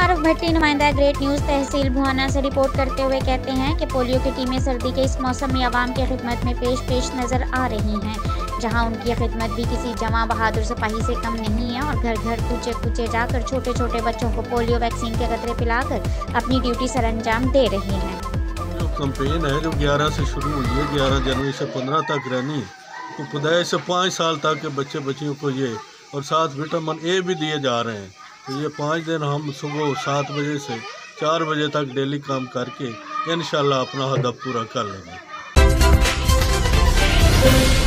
आरफ भट्टी नुमाइंदा great news तहसील भुआना से report करते हुए कहते हैं कि पोलियो की टीमें सर्दी के इस मौसम में आवाम की खिदमत में पेश नज़र आ रही हैं, जहां उनकी खिदमत भी किसी जवां बहादुर सिपाही से कम नहीं है और घर घर कूचे जाकर छोटे छोटे बच्चों को पोलियो वैक्सीन के कतरे पिलाकर अपनी ड्यूटी सर अंजाम दे रही हैं। जो कैंपेन है जो 11 से शुरू हुई है, 11 जनवरी से 15 तक रहनी है, तो खुदाई से 5 साल तक के बच्चियों को ये और 7 विटामिन ए भी दिए जा रहे हैं। तो ये 5 दिन हम सुबह 7 बजे से 4 बजे तक डेली काम करके इंशाल्लाह अपना हदफ पूरा कर लेंगे।